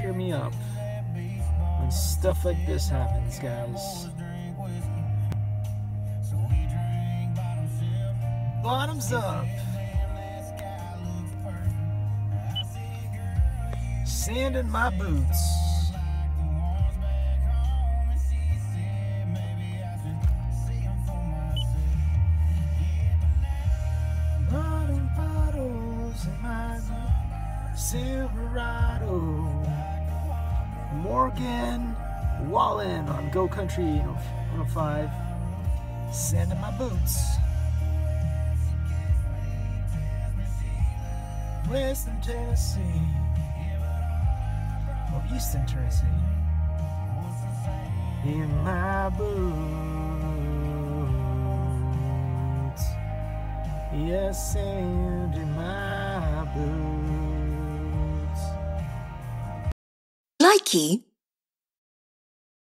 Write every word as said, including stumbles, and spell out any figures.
cheer me up when stuff like this happens, guys. Bottoms up. Sand in my boots. Bottom bottles in my Silverado. Morgan Wallen on Go Country one oh five. Sand in my boots. Western Tennessee. Or Eastern Tennessee. In my boots. Yes, sand in my boots. Likey